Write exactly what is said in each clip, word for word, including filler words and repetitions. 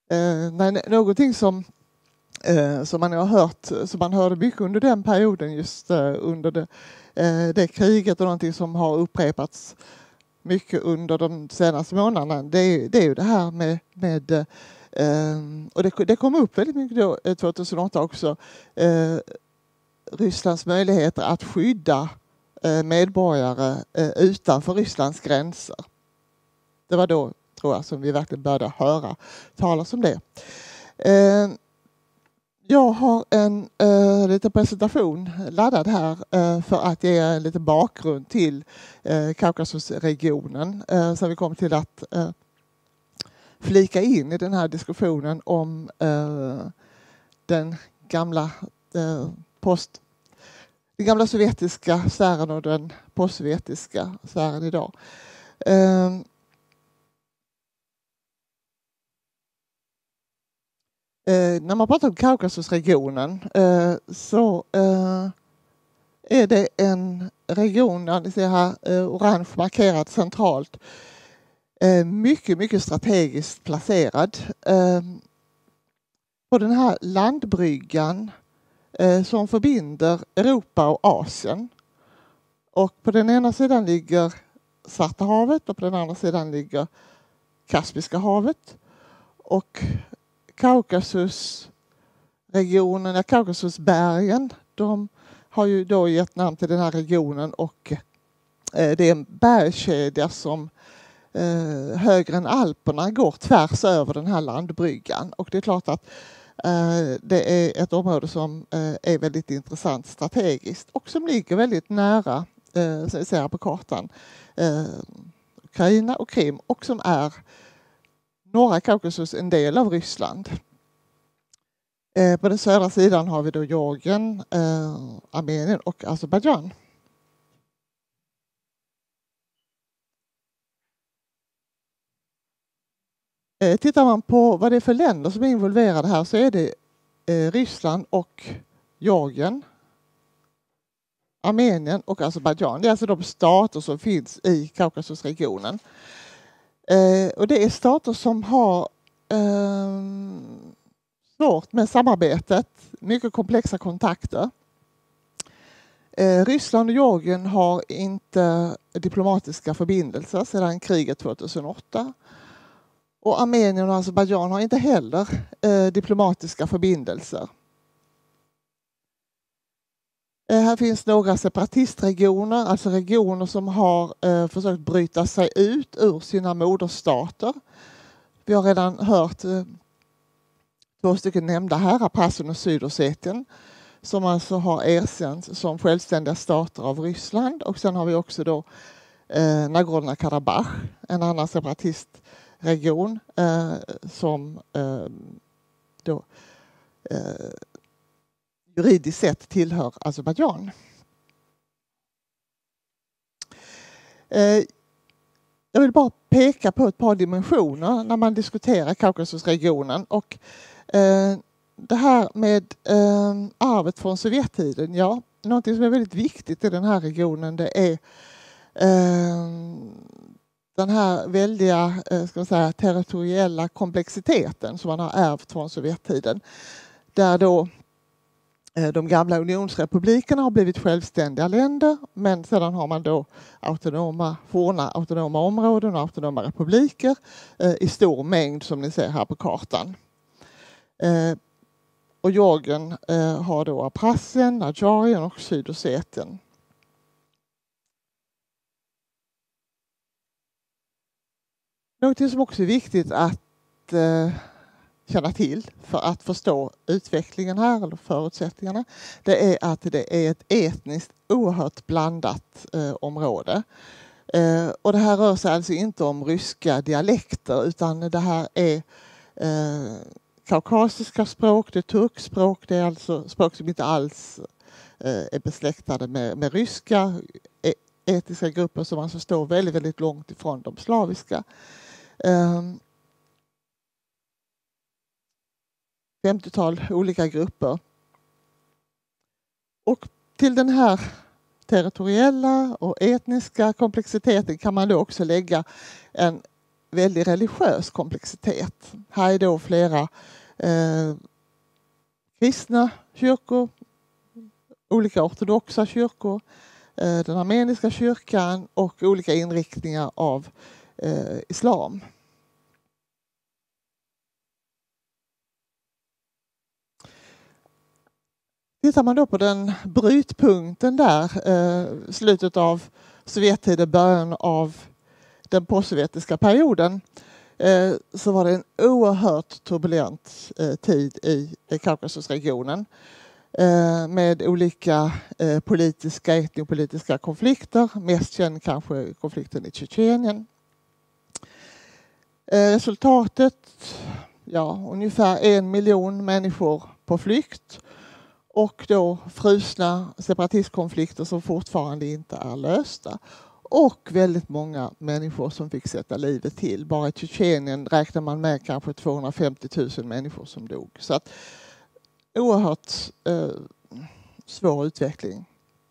Eh, men någonting som, eh, som man har hört, som man hörde mycket under den perioden, just eh, under det, eh, det kriget, och någonting som har upprepats mycket under de senaste månaderna, det är, det är ju det här med, med eh, och det, det kom upp väldigt mycket då, tjugohundraåtta också, eh, Rysslands möjligheter att skydda eh, medborgare eh, utanför Rysslands gränser. Det var då, tror jag, som vi verkligen började höra talas om det. Eh, jag har en eh, liten presentation laddad här eh, för att ge en liten bakgrund till eh, Kaukasusregionen. Eh, så vi kommer till att eh, flika in i den här diskussionen om eh, den gamla eh, post den gamla sovjetiska sfären och den postsovjetiska sfären idag. Eh, Eh, när man pratar om Kaukasusregionen eh, så eh, är det en region, ja, ni ser här, eh, orange markerad centralt, eh, mycket, mycket strategiskt placerad. Eh, på den här landbryggan eh, som förbinder Europa och Asien. Och på den ena sidan ligger Svarta havet och på den andra sidan ligger Kaspiska havet. Och Kaukasusregionen, ja, Kaukasusbergen, de har ju då gett namn till den här regionen, och eh, det är en bergskedja som eh, högre än Alperna går tvärs över den här landbryggan. Och det är klart att eh, det är ett område som eh, är väldigt intressant strategiskt och som ligger väldigt nära, eh, som vi ser på kartan, eh, Ukraina och Krim, och som är norra Kaukasus en del av Ryssland. Eh, på den södra sidan har vi då Georgien, eh, Armenien och Azerbaijan. Eh, tittar man på vad det är för länder som är involverade här, så är det eh, Ryssland och Georgien, Armenien och Azerbaijan. Det är alltså de stater som finns i Kaukasusregionen. Eh, och det är stater som har eh, svårt med samarbetet, mycket komplexa kontakter. Eh, Ryssland och Georgien har inte diplomatiska förbindelser sedan kriget tjugohundraåtta. Och Armenien och Azerbaijan har inte heller eh, diplomatiska förbindelser. Eh, här finns några separatistregioner, alltså regioner som har eh, försökt bryta sig ut ur sina moderstater. Vi har redan hört eh, två stycken nämnda här, Abchazien och Sydossetien, som alltså har erkänts som självständiga stater av Ryssland. Och sen har vi också då eh, Nagorno-Karabach, en annan separatistregion eh, som eh, då eh, juridiskt sett tillhör Azerbaijan. Eh, jag vill bara peka på ett par dimensioner när man diskuterar Kaukasusregionen. Och eh, det här med eh, arvet från Sovjettiden, ja, någonting som är väldigt viktigt i den här regionen, det är eh, den här väldiga eh, ska man säga, territoriella komplexiteten som man har ärvt från Sovjettiden. Där då de gamla unionsrepublikerna har blivit självständiga länder, men sedan har man då autonoma, forna autonoma områden och autonoma republiker eh, i stor mängd, som ni ser här på kartan. Eh, och Georgien eh, har då Abchazien, Adjurien och Sydossetien. Något som också är viktigt att eh, känna till för att förstå utvecklingen här, eller förutsättningarna, det är att det är ett etniskt oerhört blandat eh, område. Eh, och det här rör sig alltså inte om ryska dialekter, utan det här är eh, kaukasiska språk, det är turkspråk, det är alltså språk som inte alls eh, är besläktade med, med ryska e- etniska grupper, som alltså står väldigt, väldigt långt ifrån de slaviska. Eh, femtiotal olika grupper. Och till den här territoriella och etniska komplexiteten kan man då också lägga en väldigt religiös komplexitet. Här är då flera eh, kristna kyrkor, olika ortodoxa kyrkor, eh, den armeniska kyrkan och olika inriktningar av eh, islam. Tittar man då på den brytpunkten där, eh, slutet av Sovjettiden, början av den postsovjetiska perioden, eh, så var det en oerhört turbulent eh, tid i eh, Kaukasusregionen eh, med olika eh, politiska, etnopolitiska konflikter, mest känd kanske konflikten i Tjetjenien. Eh, resultatet, ja, ungefär en miljon människor på flykt. Och då frusna separatistkonflikter som fortfarande inte är lösta. Och väldigt många människor som fick sätta livet till. Bara i Tjetjenien räknar man med kanske tvåhundrafemtio tusen människor som dog. Så att oerhört eh, svår utveckling.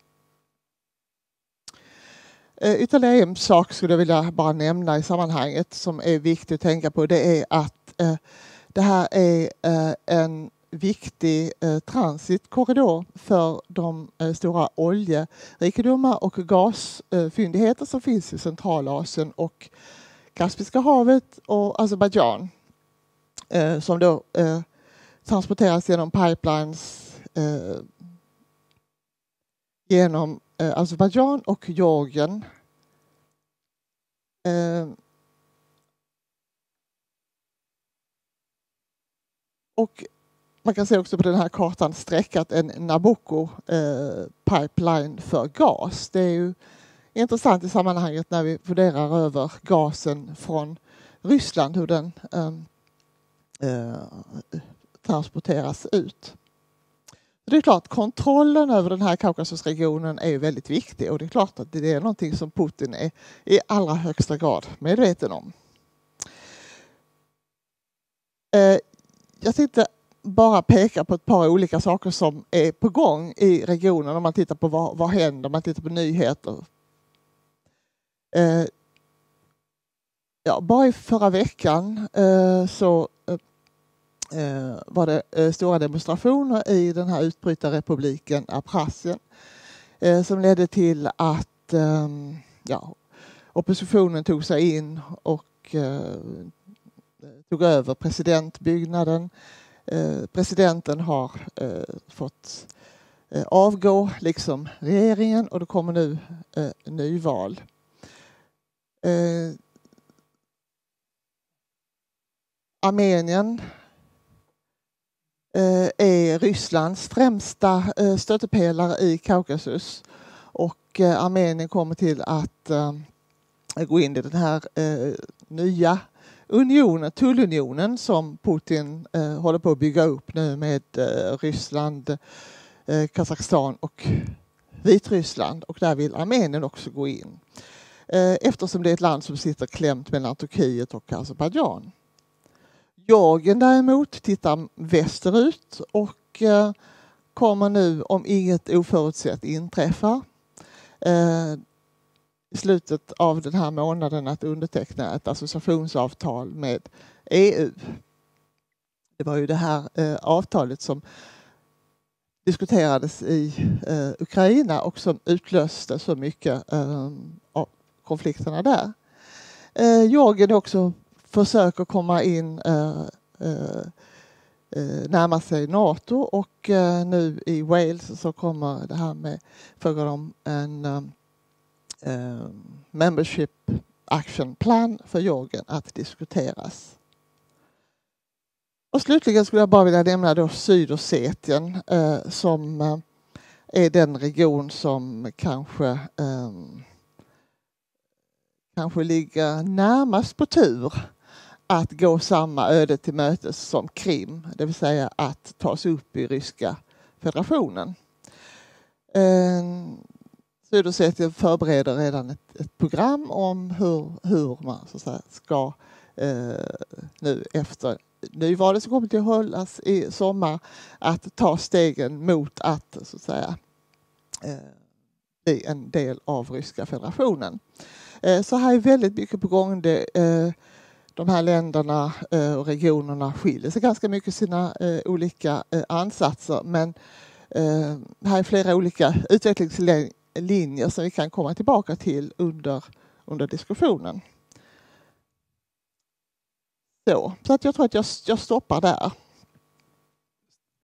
Eh, ytterligare en sak skulle jag vilja bara nämna i sammanhanget som är viktigt att tänka på. Det är att eh, det här är eh, en viktig eh, transitkorridor för de eh, stora oljerikedomar och gasfyndigheter som finns i Centralasien och Kaspiska havet och Azerbaijan. Eh, som då eh, transporteras genom pipelines eh, genom eh, Azerbaijan och Georgien. Eh, och man kan se också på den här kartan sträckat en Nabucco-pipeline eh, för gas. Det är ju intressant i sammanhanget när vi funderar över gasen från Ryssland, hur den eh, eh, transporteras ut. Det är klart, kontrollen över den här Kaukasusregionen är väldigt viktig och det är klart att det är någonting som Putin är i allra högsta grad medveten om. Eh, jag tänkte bara peka på ett par olika saker som är på gång i regionen om man tittar på vad, vad händer, om man tittar på nyheter. Eh, ja, bara i förra veckan eh, så eh, var det eh, stora demonstrationer i den här utbrytarrepubliken Abchazien eh, som ledde till att eh, ja, oppositionen tog sig in och eh, tog över presidentbyggnaden. Eh, presidenten har eh, fått eh, avgå, liksom regeringen, och det kommer nu eh, nyval. Eh, Armenien eh, är Rysslands främsta eh, stöttepelare i Kaukasus och eh, Armenien kommer till att eh, gå in i den här eh, nya unionen, tullunionen som Putin eh, håller på att bygga upp nu med eh, Ryssland, eh, Kazakstan och Vitryssland, och där vill Armenien också gå in. Eh, eftersom det är ett land som sitter klämt mellan Turkiet och Azerbaijan. Georgien däremot tittar västerut och eh, kommer nu, om inget oförutsett inträffar, eh, i slutet av den här månaden att underteckna ett associationsavtal med E U. Det var ju det här eh, avtalet som diskuterades i eh, Ukraina och som utlöste så mycket eh, av konflikterna där. Eh, Georgien också försöker komma in, eh, eh, närma sig NATO och eh, nu i Wales så kommer det här med frågan om en um, Uh, membership action plan för Georgien att diskuteras. Och slutligen skulle jag bara vilja nämna då Sydossetien uh, som uh, är den region som kanske um, kanske ligger närmast på tur att gå samma öde till mötes som Krim, det vill säga att tas upp i Ryska federationen. Uh, Sydossetien förbereder redan ett, ett program om hur, hur man så att säga, ska eh, nu efter nyvalet som kommer till att hållas i sommar att ta stegen mot att så att säga eh, bli en del av Ryska federationen. Eh, så här är väldigt mycket på gång. Det, eh, de här länderna och regionerna skiljer sig ganska mycket i sina olika ansatser. Men här är flera olika utvecklingslinjer som vi kan komma tillbaka till under, under diskussionen. Så, så att jag tror att jag, jag stoppar där.